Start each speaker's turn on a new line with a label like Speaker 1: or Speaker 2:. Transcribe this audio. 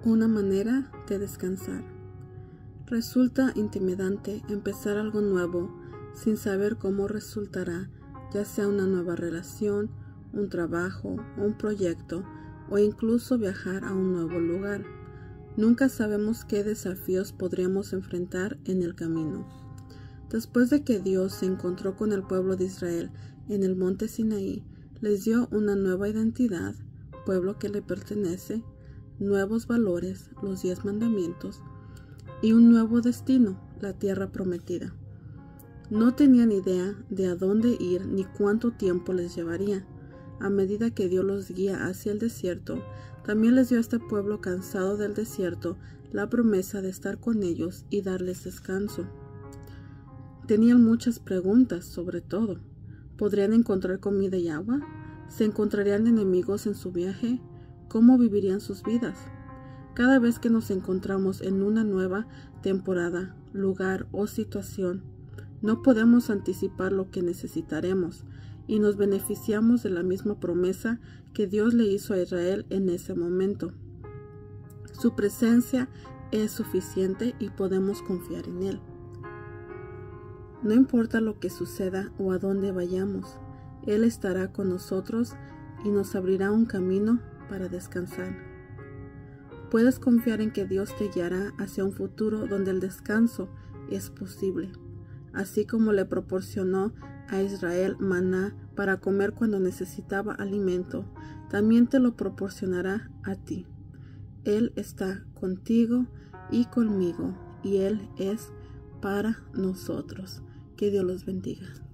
Speaker 1: Una manera de descansar. Resulta intimidante empezar algo nuevo sin saber cómo resultará, ya sea una nueva relación, un trabajo, un proyecto o incluso viajar a un nuevo lugar. Nunca sabemos qué desafíos podríamos enfrentar en el camino. Después de que Dios se encontró con el pueblo de Israel en el monte Sinaí, les dio una nueva identidad, pueblo que le pertenece, nuevos valores, los 10 mandamientos, y un nuevo destino, la tierra prometida. No tenían idea de a dónde ir ni cuánto tiempo les llevaría. A medida que Dios los guía hacia el desierto, también les dio a este pueblo cansado del desierto la promesa de estar con ellos y darles descanso. Tenían muchas preguntas, sobre todo. ¿Podrían encontrar comida y agua? ¿Se encontrarían enemigos en su viaje? ¿Cómo vivirían sus vidas? Cada vez que nos encontramos en una nueva temporada, lugar o situación, no podemos anticipar lo que necesitaremos y nos beneficiamos de la misma promesa que Dios le hizo a Israel en ese momento. Su presencia es suficiente y podemos confiar en Él. No importa lo que suceda o a dónde vayamos, Él estará con nosotros y nos abrirá un camino para descansar. Puedes confiar en que Dios te guiará hacia un futuro donde el descanso es posible. Así como le proporcionó a Israel maná para comer cuando necesitaba alimento, también te lo proporcionará a ti. Él está contigo y conmigo, y Él es para nosotros. Que Dios los bendiga.